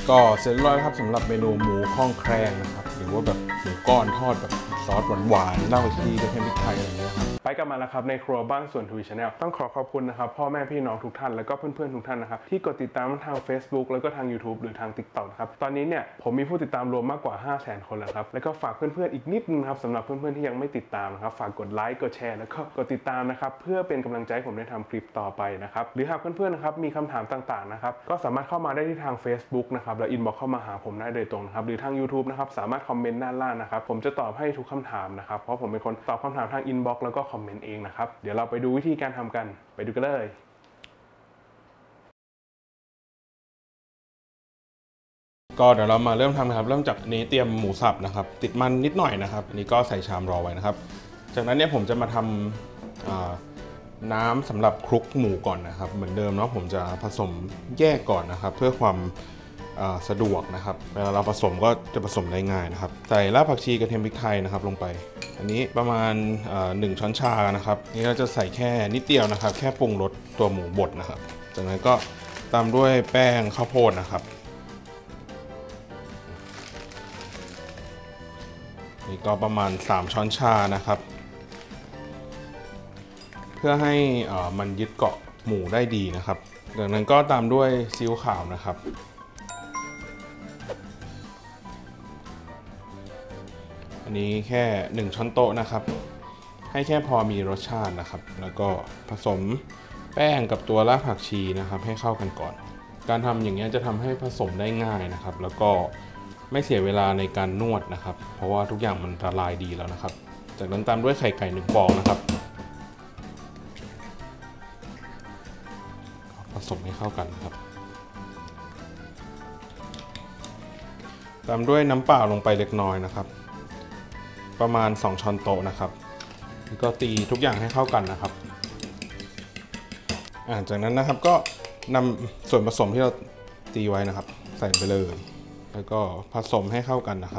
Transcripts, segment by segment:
ก็เสร็จเรียบร้อยครับสำหรับเมนูหมูข้องแครงนะครับหรือว่าแบบหมูก้อนทอดแบบซอสหวานๆรากผักชีกระเทียมพริกไทยอะไรเงี้ยครับไปกันมาแล้วครับในครัวบ้านสวนทวีชาแนลต้องขอบคุณนะครับพ่อแม่พี่น้องทุกท่านแล้วก็เพื่อนๆทุกท่านนะครับที่กดติดตามทาง Facebook แล้วก็ทาง YouTube หรือทาง TikTok นะครับตอนนี้เนี่ยผมมีผู้ติดตามรวมมากกว่า 500,000 คนแล้วครับแล้วก็ฝากเพื่อนๆอีกนิดนึงครับสำหรับเพื่อนๆที่ยังไม่ติดตามนะครับฝากกดไลค์กดแชร์แล้วก็กดติดตามนะครับเพื่อเป็นกำลังใจให้ผมได้ทำคลิปต่อไปนะครับหรือหากเพื่อนๆนะครับมีคำถามต่างๆนะครับก็สามารถเข้ามาได้ที่ทาง Facebook นะครับแล้วอินบ็อกซ์เข้ามาหาผมได้โดยตรงนะครับหรือทาง YouTube นะครับสามารถคอมเมนต์ด้านล่างนะครับผมจะตอบให้ทุกคำถามนะครับเพราะผมเป็นคนตอบคำถามทางอินบ็อกซ์แล้วก็คอมเมนต์เองนะครับเดี๋ยวเราไปดูวิธีการทำกันไปดูกันเลยก็เดี๋ยวเรามาเริ่มทำนะครับเริ่มจากนี้เตรียมหมูสับนะครับติดมันนิดหน่อยนะครับอันนี้ก็ใส่ชามรอไว้นะครับจากนั้นเนี่ยผมจะมาทำน้ำสำหรับคลุกหมูก่อนนะครับเหมือนเดิมเนาะผมจะผสมแยกก่อนนะครับเพื่อความสะดวกนะครับเวลาเราผสมก็จะผสมได้ง่ายนะครับใส่รากผักชีกระเทียมพริกไทยนะครับลงไปอันนี้ประมาณ1 ช้อนชานะครับนี่เราจะใส่แค่นิดเดียวนะครับแค่ปรุงรสตัวหมูบดนะครับจากนั้นก็ตามด้วยแป้งข้าวโพดนะครับนี่ก็ประมาณ3 ช้อนชานะครับเพื่อให้มันยึดเกาะหมูได้ดีนะครับจากนั้นก็ตามด้วยซีอิ๊วขาวนะครับอันนี้แค่1 ช้อนโต๊ะนะครับให้แค่พอมีรสชาตินะครับแล้วก็ผสมแป้งกับตัวรากผักชีนะครับให้เข้ากันก่อนการทำอย่างนี้จะทำให้ผสมได้ง่ายนะครับแล้วก็ไม่เสียเวลาในการนวดนะครับเพราะว่าทุกอย่างมันละลายดีแล้วนะครับจากนั้นตามด้วยไข่ไก่1 ฟองนะครับผสมให้เข้ากันครับตามด้วยน้ำเปล่าลงไปเล็กน้อยนะครับประมาณ2 ช้อนโต๊ะนะครับแล้วก็ตีทุกอย่างให้เข้ากันนะครับจากนั้นนะครับก็นำส่วนผสมที่เราตีไว้นะครับใส่ไปเลยแล้วก็ผสมให้เข้ากันนะครับ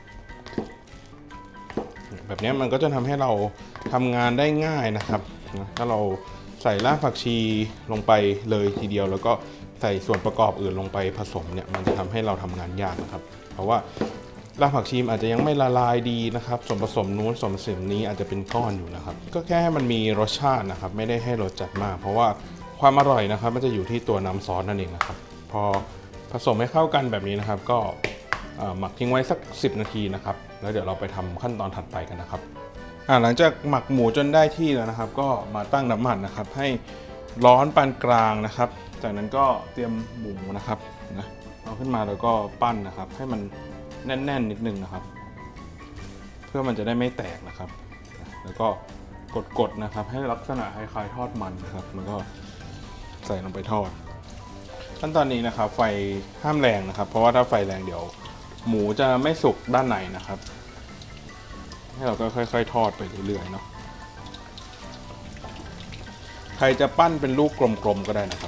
แบบนี้มันก็จะทำให้เราทำงานได้ง่ายนะครับถ้าเราใส่รากผักชีลงไปเลยทีเดียวแล้วก็ใส่ส่วนประกอบอื่นลงไปผสมเนี่ยมันจะทำให้เราทำงานยากนะครับเพราะว่ารากผักชีอาจจะยังไม่ละลายดีนะครับส่วนผสมนู้นส่วนผสมนี้อาจจะเป็นก้อนอยู่นะครับก็แค่ให้มันมีรสชาตินะครับไม่ได้ให้รสจัดมากเพราะว่าความอร่อยนะครับมันจะอยู่ที่ตัวน้ำซอสนั่นเองนะครับพอผสมให้เข้ากันแบบนี้นะครับก็หมักทิ้งไว้สัก10 นาทีนะครับแล้วเดี๋ยวเราไปทำขั้นตอนถัดไปกันนะครับหลังจากหมักหมูจนได้ที่แล้วนะครับก็มาตั้งน้ำมันนะครับให้ร้อนปานกลางนะครับจากนั้นก็เตรียมหมูนะครับเอาขึ้นมาแล้วก็ปั้นนะครับให้มันแน่นๆนิดนึงนะครับเพื่อมันจะได้ไม่แตกนะครับแล้วก็กดๆนะครับให้ลักษณะคล้ายๆทอดมันนะครับแล้วก็ใส่ลงไปทอดขั้นตอนนี้นะครับไฟห้ามแรงนะครับเพราะว่าถ้าไฟแรงเดี๋ยวหมูจะไม่สุกด้านในนะครับให้เราก็ค่อยๆทอดไปเรื่อยๆเนาะใครจะปั้นเป็นลูกกลมๆก็ได้นะครับ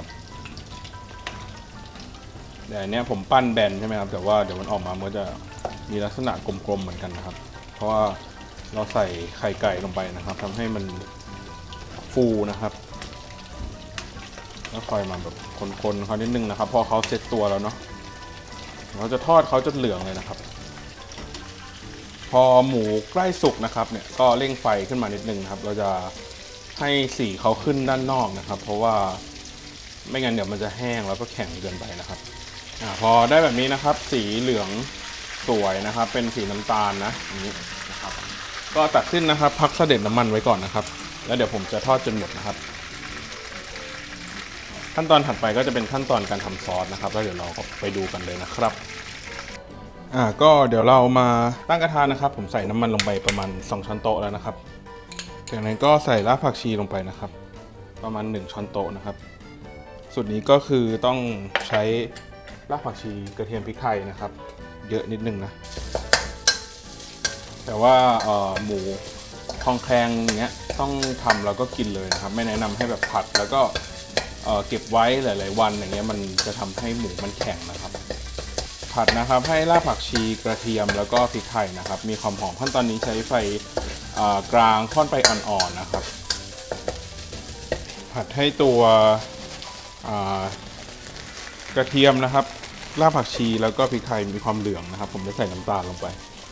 แต่เนี้ยผมปั้นแบนใช่ไหมครับแต่ว่าเดี๋ยวมันออกมามันจะมีลักษณะกลมๆเหมือนกันนะครับเพราะว่าเราใส่ไข่ไก่ลงไปนะครับทำให้มันฟูนะครับแล้วคอยมาแบบคนๆเขานิดนึงนะครับพอเขาเซ็ตตัวแล้วเนาะเราจะทอดเขาจนเหลืองเลยนะครับพอหมูใกล้สุกนะครับเนี่ยก็เร่งไฟขึ้นมานิดนึงนะครับเราจะให้สีเขาขึ้นด้านนอกนะครับเพราะว่าไม่งั้นเดี๋ยวมันจะแห้งแล้วก็แข็งเกินไปนะครับพอได้แบบนี้นะครับสีเหลืองสวยนะครับเป็นสีน้ำตาลนะนี้นะครับก็ตักขึ้นนะครับพักเสด็จน้ำมันไว้ก่อนนะครับแล้วเดี๋ยวผมจะทอดจนหมดนะครับขั้นตอนถัดไปก็จะเป็นขั้นตอนการทำซอสนะครับแล้วเดี๋ยวเราไปดูกันเลยนะครับก็เดี๋ยวเรามาตั้งกระทะนะครับผมใส่น้ำมันลงไปประมาณ2 ช้อนโต๊ะแล้วนะครับจากนั้นก็ใส่รากผักชีลงไปนะครับประมาณ1 ช้อนโต๊ะนะครับสูตรนี้ก็คือต้องใช้รากผักชีกระเทียมพริกไทยนะครับเยอะนิดนึงนะแต่ว่าหมูทองแครงอย่างเงี้ยต้องทำแล้วก็กินเลยนะครับไม่แนะนำให้แบบผัดแล้วก็เก็บไว้หลายๆวันอย่างเงี้ยมันจะทำให้หมูมันแข็งนะครับผัดนะครับให้รากผักชีกระเทียมแล้วก็พริกไทยนะครับมีความหอมขั้นตอนนี้ใช้ไฟกลางค่อนไปอ่อนๆนะครับผัดให้ตัวกระเทียมนะครับรากผักชีแล้วก็พริกไทยมีความเหลืองนะครับผมจะใส่น้ำตาลลงไป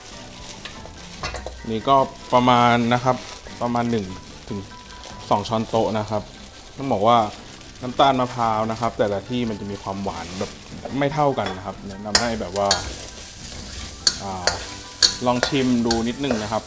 นี่ก็ประมาณนะครับประมาณ1 ถึง 2 ช้อนโต๊ะนะครับต้องบอกว่าน้ำตาลมะพร้าวนะครับแต่ละที่มันจะมีความหวานแบบไม่เท่ากันนะครับแนะนำให้แบบว่าลองชิมดูนิดนึงนะครับ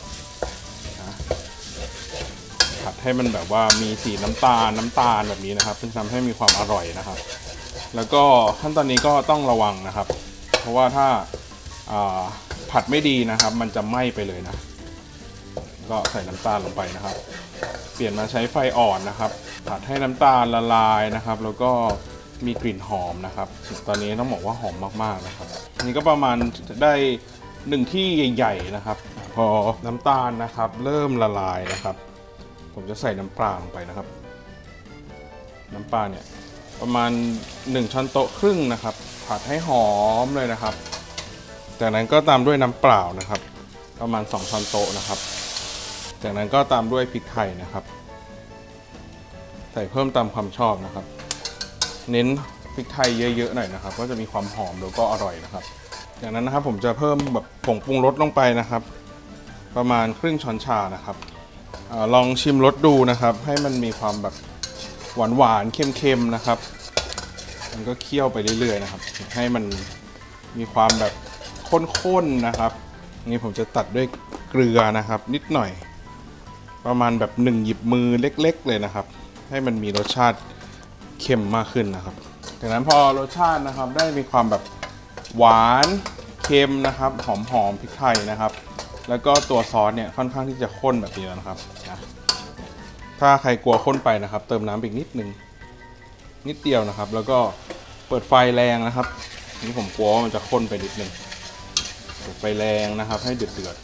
ผัดให้มันแบบว่ามีสีน้ำตาลแบบนี้นะครับเพื่อทำให้มีความอร่อยนะครับแล้วก็ขั้นตอนนี้ก็ต้องระวังนะครับเพราะว่าถ้าผัดไม่ดีนะครับมันจะไหม้ไปเลยนะก็ใส่น้ำตาลลงไปนะครับเปลี่ยนมาใช้ไฟอ่อนนะครับผัดให้น้ำตาลละลายนะครับแล้วก็มีกลิ่นหอมนะครับตอนนี้ต้องบอกว่าหอมมากๆนะครับนี่ก็ประมาณได้1ที่ใหญ่ๆนะครับพอน้ำตาลนะครับเริ่มละลายนะครับผมจะใส่น้ำปลาลงไปนะครับน้ำปลาเนี่ยประมาณ1 ช้อนโต๊ะครึ่งนะครับผัดให้หอมเลยนะครับจากนั้นก็ตามด้วยน้ำเปล่านะครับประมาณ2 ช้อนโต๊ะนะครับจากนั้นก็ตามด้วยพริกไทยนะครับใส่เพิ่มตามความชอบนะครับเน้นพริกไทยเยอะๆหน่อยนะครับก็จะมีความหอมแล้วก็อร่อยนะครับจากนั้นนะครับผมจะเพิ่มแบบผงปรุงรสลงไปนะครับประมาณครึ่งช้อนชานะครับลองชิมรสดูนะครับให้มันมีความแบบหวานๆเค็มๆนะครับมันก็เคี่ยวไปเรื่อยๆนะครับให้มันมีความแบบข้นๆนะครับนี่ผมจะตัดด้วยเกลือนะครับนิดหน่อยประมาณแบบ1 หยิบมือเล็กๆเลยนะครับให้มันมีรสชาติเค็มมากขึ้นนะครับจากนั้นพอรสชาตินะครับได้มีความแบบหวานเค็มนะครับหอมพริกไทยนะครับแล้วก็ตัวซอสเนี่ยค่อนข้างที่จะข้นแบบนี้แล้วนะครับถ้าใครกลัวข้นไปนะครับเติมน้ำอีกนิดเดียวนะครับแล้วก็เปิดไฟแรงนะครับนี่ผมกลัวว่ามันจะข้นไปนิดนึงเปิดไฟแรงนะครับให้เดือด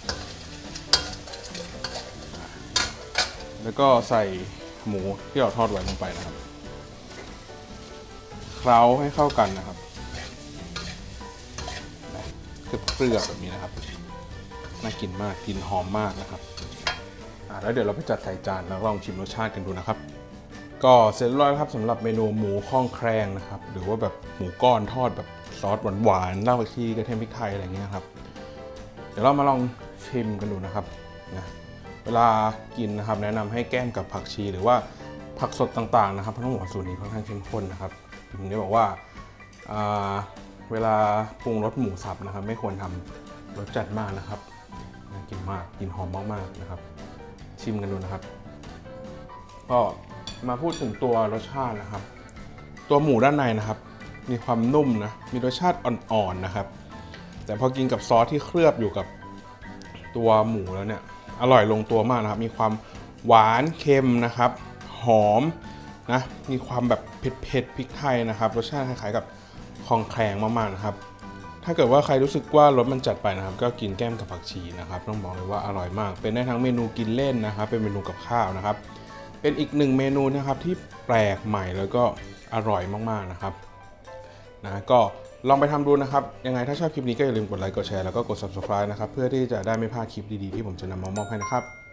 แล้วก็ใส่หมูที่เราทอดไว้ลงไปนะครับเคล้าให้เข้ากันนะครับเคลือบแบบนี้นะครับน่ากินมากกลิ่นหอมมากนะครับแล้วเดี๋ยวเราไปจัดใส่จานแล้วลองชิมรสชาติกันดูนะครับก็เสร็จเรียบร้อยครับสำหรับเมนูหมูข้องแครงนะครับหรือว่าแบบหมูก้อนทอดแบบซอสหวานๆรากผักชีกระเทียมพริกไทยอะไรเงี้ยครับเดี๋ยวเรามาลองชิมกันดูนะครับเวลากินนะครับแนะนำให้แก้มกับผักชีหรือว่าผักสดต่างๆนะครับเพราะต้องบอกว่าสูตรนี้ค่อนข้างเข้มข้นนะครับผมได้บอกว่าเวลาปรุงรสหมูสับนะครับไม่ควรทำรสจัดมากนะครับน่ากินมากกินหอมมากๆนะครับชิมกันดูนะครับก็มาพูดถึงตัวรสชาตินะครับตัวหมูด้านในนะครับมีความนุ่มนะมีรสชาติอ่อนๆนะครับแต่พอกินกับซอสที่เคลือบอยู่กับตัวหมูแล้วเนี่ยอร่อยลงตัวมากนะครับมีความหวานเค็มนะครับหอมนะมีความแบบเผ็ดพริกไทยนะครับรสชาติคล้ายๆกับคองแครงมากๆนะครับถ้าเกิดว่าใครรู้สึกว่ารสมันจัดไปนะครับก็กินแก้มกับผักชีนะครับต้องบอกเลยว่าอร่อยมากเป็นได้ทั้งเมนูกินเล่นนะครับเป็นเมนูกับข้าวนะครับเป็นอีก1 เมนูนะครับที่แปลกใหม่แล้วก็อร่อยมากๆนะครับก็ลองไปทำดูนะครับยังไงถ้าชอบคลิปนี้ก็อย่าลืมกดไลค์กดแชร์แล้วก็กด Subscribe นะครับเพื่อที่จะได้ไม่พลาดคลิปดีๆที่ผมจะนำมามอบให้นะครับ